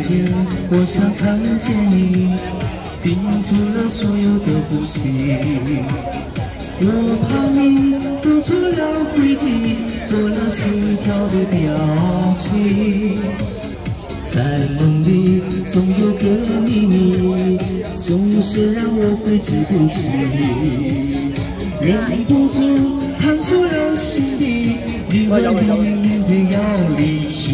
天，我想看见你，屏住了所有的呼吸。我怕你走错了轨迹，做了心跳的表情。在梦里总有个秘密，总是让我挥之不去，忍不住探索了心底，以为你会要离去。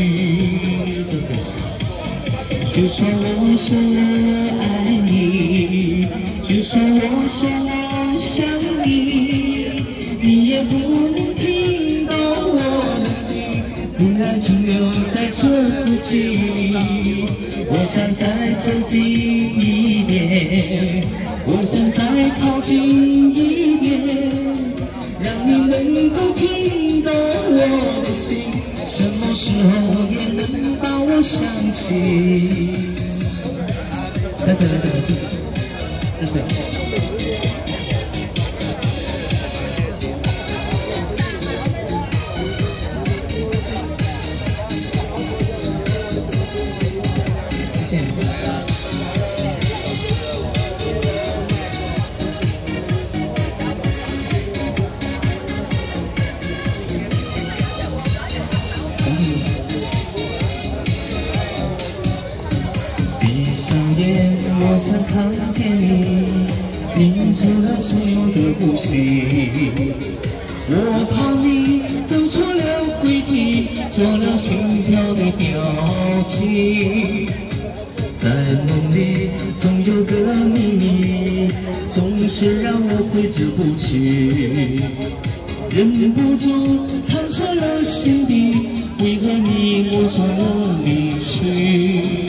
就算我说我爱你，就算我说我想你，你也不能听到我的心，忽然停留在这口气里。我想再走近一点，我想再靠近一点，让你能够听到我的心，什么时候也能把我想起。来，谢谢。谢谢。闭上眼，我想看见你，屏住了所有的呼吸。我怕你走错了轨迹，做了心跳的表情。在梦里总有个秘密，总是让我挥之不去，忍不住探索了心底，为何你我说了离去？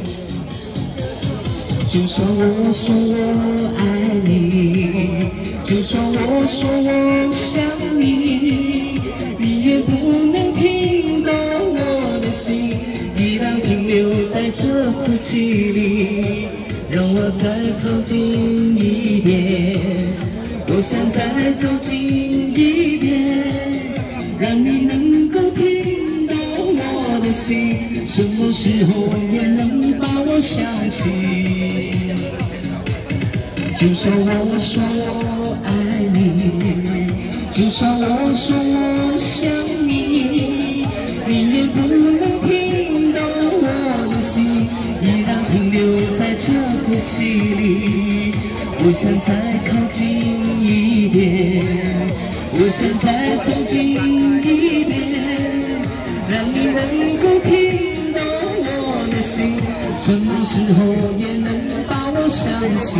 就算我说我爱你，就算我说我想你，你也不能听到我的心，依然停留在这口气里。让我再靠近一点，我想再走近一点，让你能够听到我的心，什么时候也能把我想起。就算我说我爱你，就算我说我想你，你也不能听到我的心，依然停留在这口气里。我想再靠近一点，我想再走近一点，让你能够听到我的心，什么时候也能把我想起。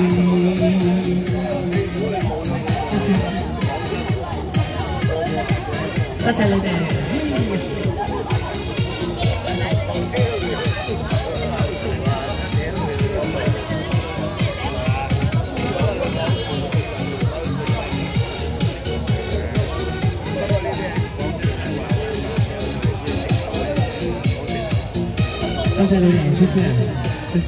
多謝你哋。多謝你哋，謝謝。